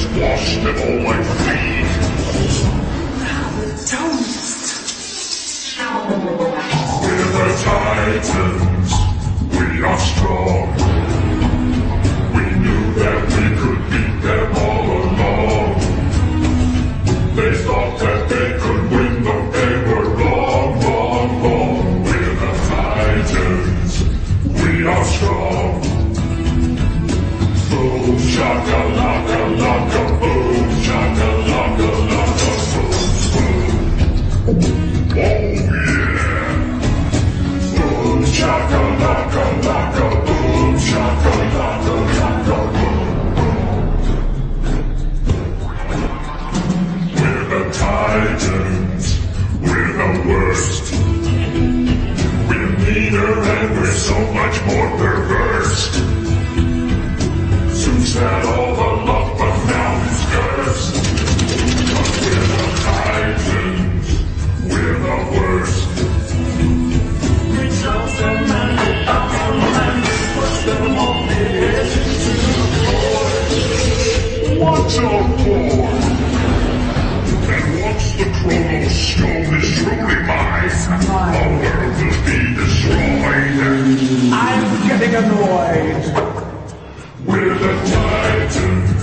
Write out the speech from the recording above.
squash them all like feet. We're the Titans, we are strong. We knew that we could beat them all along. They thought that they could win, but they were wrong, wrong, wrong. We're the Titans, we are strong. Boom, shaka-laka, laka, boom, shaka-laka, laka, boom, boom. Oh yeah. Boom, shaka-laka, laka, boom, shaka-laka, laka, boom, boom. We're the Titans, we're the worst. We're meaner and we're so much more perverse. Zeus had all the luck, but now he's cursed. But we're the Titans, we're the worst. We jump them and we bounce them and we push them off the edge into the void. Watch out, boy! And once the Chronos stone is truly mine, the world will be destroyed. I'm getting annoyed. We're the Titans.